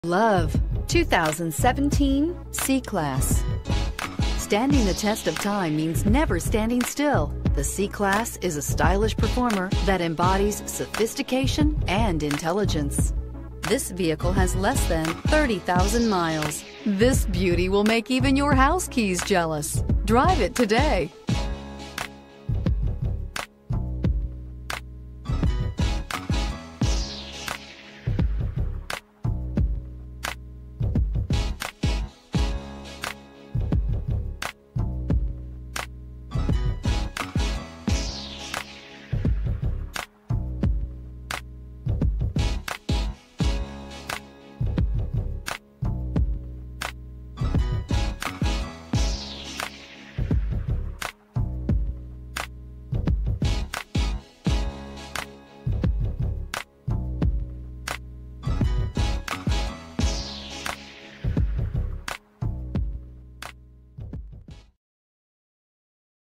Love 2017 C-Class. Standing the test of time means never standing still. The C-Class is a stylish performer that embodies sophistication and intelligence. This vehicle has less than 30,000 miles. This beauty will make even your house keys jealous. Drive it today.